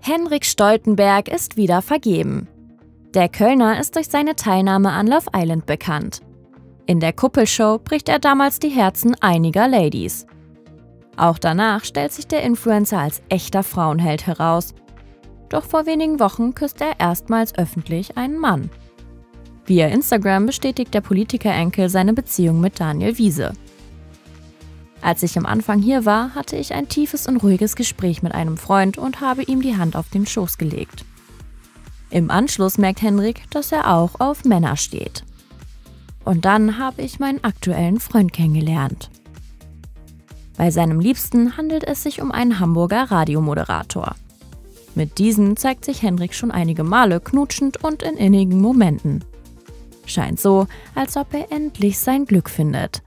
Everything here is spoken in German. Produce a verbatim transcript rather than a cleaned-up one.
Henrik Stoltenberg ist wieder vergeben. Der Kölner ist durch seine Teilnahme an Love Island bekannt. In der Kuppelshow bricht er damals die Herzen einiger Ladies. Auch danach stellt sich der Influencer als echter Frauenheld heraus. Doch vor wenigen Wochen küsst er erstmals öffentlich einen Mann. Via Instagram bestätigt der Politiker-Enkel seine Beziehung mit Daniel Wiese. Als ich am Anfang hier war, hatte ich ein tiefes und ruhiges Gespräch mit einem Freund und habe ihm die Hand auf den Schoß gelegt. Im Anschluss merkt Henrik, dass er auch auf Männer steht. Und dann habe ich meinen aktuellen Freund kennengelernt. Bei seinem Liebsten handelt es sich um einen Hamburger Radiomoderator. Mit diesem zeigt sich Henrik schon einige Male knutschend und in innigen Momenten. Scheint so, als ob er endlich sein Glück findet.